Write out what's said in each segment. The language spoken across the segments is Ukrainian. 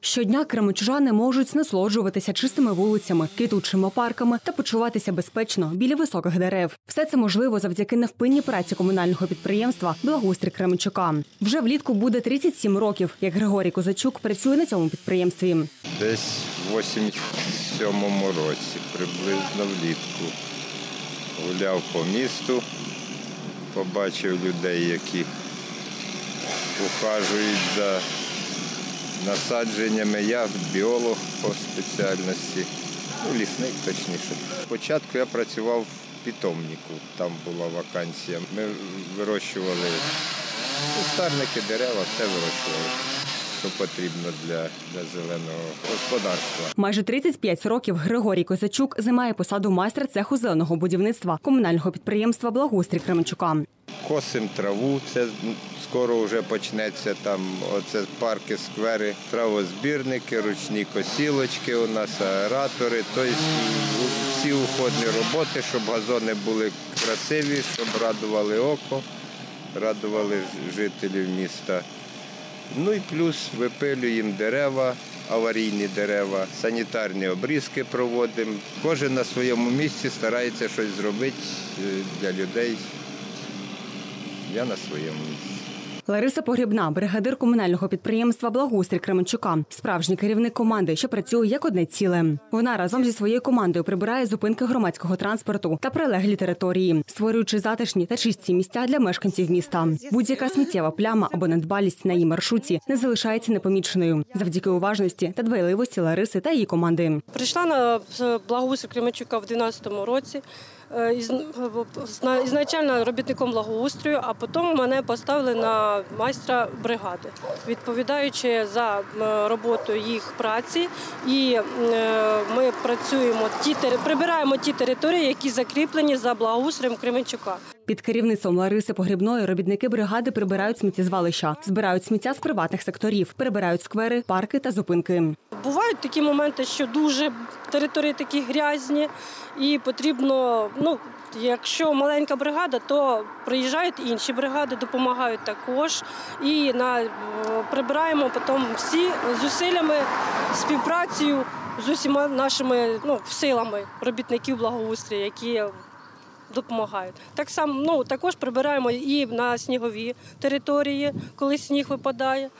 Щодня кременчужани можуть насолоджуватися чистими вулицями, квітучими парками та почуватися безпечно біля високих дерев. Все це можливо завдяки невпинній праці комунального підприємства «Благоустрій Кременчука». Вже влітку буде 37 років, як Григорій Козачук працює на цьому підприємстві. Десь в 87-му році, приблизно влітку, гуляв по місту, побачив людей, які ухажують за насадженнями. Я біолог по спеціальності, лісник точніше. Спочатку я працював в питомнику, там була вакансія. Ми вирощували кустарники, дерева, все вирощували, що потрібно для зеленого господарства. Майже 35 років Григорій Козачук займає посаду майстра цеху зеленого будівництва комунального підприємства «Благоустрій Кременчука». Косим траву, це скоро вже почнеться, там оце парки, сквери, травозбірники, ручні косілочки у нас, аератори, тобто всі уходні роботи, щоб газони були красиві, щоб радували око, радували жителів міста. Ну і плюс випилюємо дерева, аварійні дерева, санітарні обрізки проводимо. Кожен на своєму місці старається щось зробити для людей. Я на своєму місці. Лариса Погрібна, бригадир комунального підприємства «Благоустрій Кременчука», справжній керівник команди, що працює як одне ціле. Вона разом зі своєю командою прибирає зупинки громадського транспорту та прилеглі території, створюючи затишні та чисті місця для мешканців міста. Будь-яка сміттєва пляма або недбалість на її маршруті не залишається непоміченою завдяки уважності та дбайливості Лариси та її команди. Прийшла на «Благоустрій Кременчука» в 2012 році. Ізначально робітником благоустрою, а потім мене поставили на майстра бригади, відповідаючи за роботу їх праці. І ми прибираємо ті території, які закріплені за благоустроєм Кременчука. Під керівництвом Лариси Погрібної робітники бригади прибирають сміттєзвалища, збирають сміття з приватних секторів, прибирають сквери, парки та зупинки. Бувають такі моменти, що дуже території такі грязні і потрібно, якщо маленька бригада, то приїжджають інші бригади, допомагають також. І прибираємо потім всі зусиллями, співпрацею з усіма нашими силами робітників благоустрою, які допомагають. Так само, також прибираємо і на снігові території, коли сніг випадає.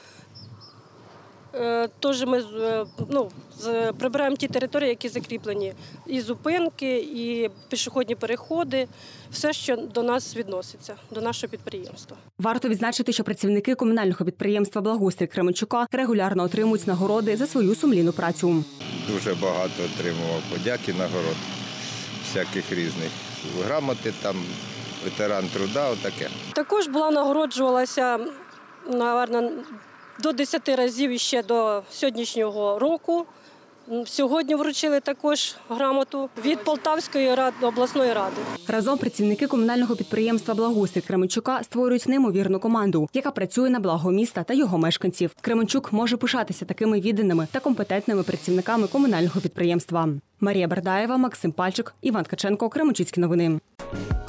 Тож ми прибираємо ті території, які закріплені. І зупинки, і пішохідні переходи, все, що до нас відноситься, до нашого підприємства. Варто відзначити, що працівники комунального підприємства «Благоустрій Кременчука» регулярно отримують нагороди за свою сумлінну працю. Дуже багато отримував подяки, нагород, всяких різних. Грамоти, ветеран труда, отаке. Також була нагороджувалася, мабуть, до 10 разів ще до сьогоднішнього року. Сьогодні вручили також грамоту від Полтавської обласної ради. Разом працівники комунального підприємства «Благоустрій Кременчука» створюють неймовірну команду, яка працює на благо міста та його мешканців. Кременчук може пишатися такими відданими та компетентними працівниками комунального підприємства. Марія Бердаєва, Максим Пальчик, Іван Ткаченко, Кременчуцькі новини.